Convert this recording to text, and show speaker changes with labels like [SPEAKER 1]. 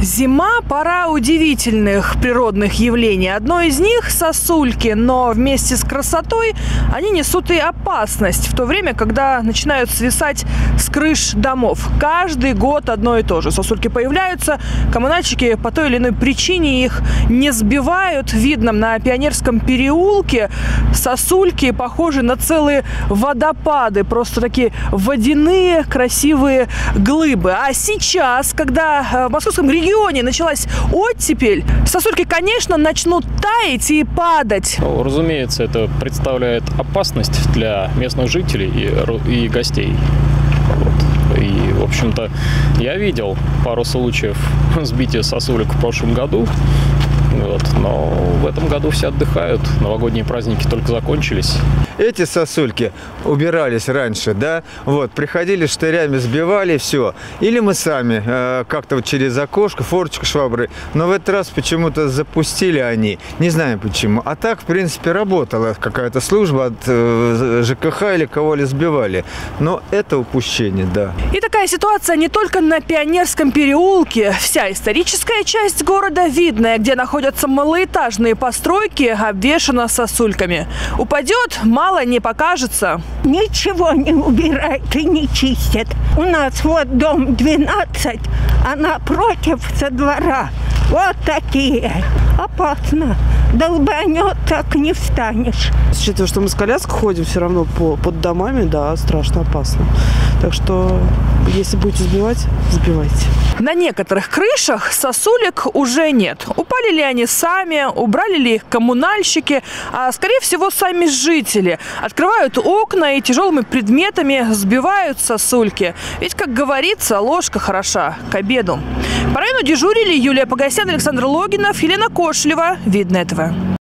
[SPEAKER 1] Зима – пора удивительных природных явлений. Одно из них – сосульки, но вместе с красотой они несут и опасность. В то время, когда начинают свисать с крыш домов. Каждый год одно и то же. Сосульки появляются, коммунальщики по той или иной причине их не сбивают. Видно, на Пионерском переулке сосульки похожи на целые водопады. Просто такие водяные красивые глыбы. А сейчас, когда в московском регионе началась оттепель, сосульки, конечно, начнут таять и падать.
[SPEAKER 2] Ну, разумеется, это представляет опасность для местных жителей и гостей. Вот. И, в общем-то, я видел пару случаев сбития сосулек в прошлом году. Вот. Но в этом году все отдыхают. Новогодние праздники только закончились.
[SPEAKER 3] Эти сосульки убирались раньше, да, вот, приходили штырями, сбивали, все. Или мы сами как-то вот через окошко, форточку, швабры. Но в этот раз почему-то запустили они, не знаю почему. А так, в принципе, работала какая-то служба от ЖКХ или кого-ли сбивали. Но это упущение, да.
[SPEAKER 1] И такая ситуация не только на Пионерском переулке. Вся историческая часть города, видная, где находятся малоэтажные постройки, обвешана сосульками. Упадет, мало не покажется.
[SPEAKER 4] Ничего не убирают и не чистят. У нас вот дом 12, а напротив со двора вот такие. Опасно. Долбанет, так не встанешь.
[SPEAKER 5] Учитывая, что мы с коляской ходим все равно под домами, да, страшно опасно. Так что, если будете сбивать, сбивайте.
[SPEAKER 1] На некоторых крышах сосулек уже нет. Упали ли они сами, убрали ли их коммунальщики, а скорее всего сами жители. Открывают окна и тяжелыми предметами сбивают сосульки. Ведь, как говорится, ложка хороша к обеду. По району дежурили Юлия Погосян, Александр Логинов, Елена Кошлева. Видно этого.